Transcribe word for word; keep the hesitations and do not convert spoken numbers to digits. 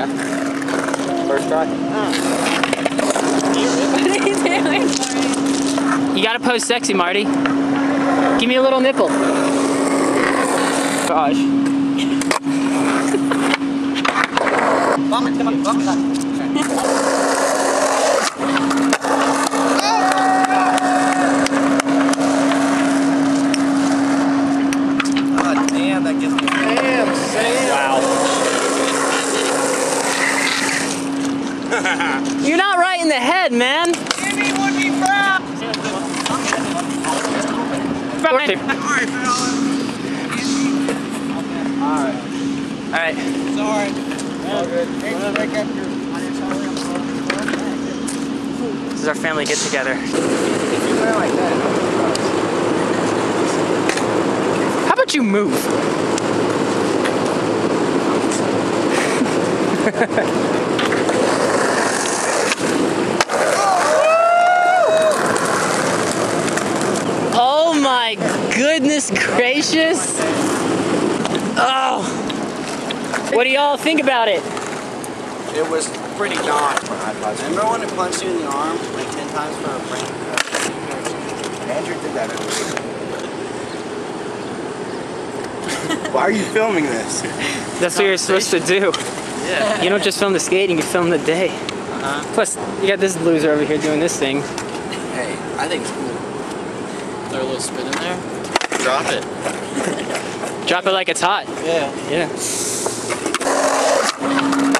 Yeah. First try. Oh. What are you doing? You gotta pose sexy, Marty. Give me a little nipple. Gosh. Bummer, come on, bummer. Oh, damn, that gives me damn, Sam. Wow. You're not right in the head, man. Jimmy would be proud. Alright. Alright. Alright. Sorry. All good. This is our family get together. If you wear like that. How about you move? Oh my goodness gracious! Oh! What do y'all think about it? It was pretty dark when I punched. Remember when it punched you in the arm like ten times for a prank? Andrew did that every week. Why are you filming this? That's what you're supposed to do. Yeah. You don't just film the skating, you film the day. Uh-huh. Plus, you got this loser over here doing this thing. Hey, I think it's cool. Throw a little spin in there. Drop it. Drop it like it's hot. Yeah. Yeah.